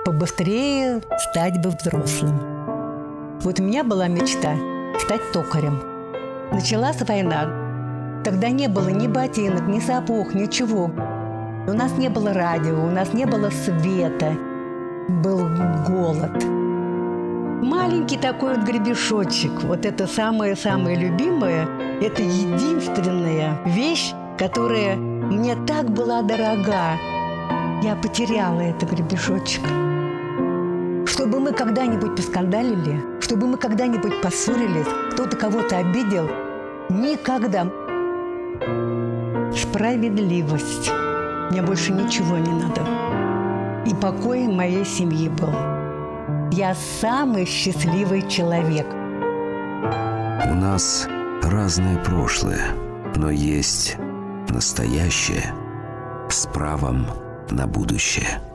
побыстрее стать бы взрослым. Вот у меня была мечта стать токарем. Началась война. Тогда не было ни ботинок, ни сапог, ничего. У нас не было радио, у нас не было света. Был голод. Маленький такой вот гребешочек. Вот это самое-самое любимое. Это единственная вещь, которая мне так была дорога. Я потеряла этот гребешочек. Чтобы мы когда-нибудь поскандалили, чтобы мы когда-нибудь поссорились, кто-то кого-то обидел, никогда. Справедливость. Мне больше ничего не надо. И покой моей семьи был. Я самый счастливый человек. У нас разное прошлое, но есть настоящее с правом на будущее.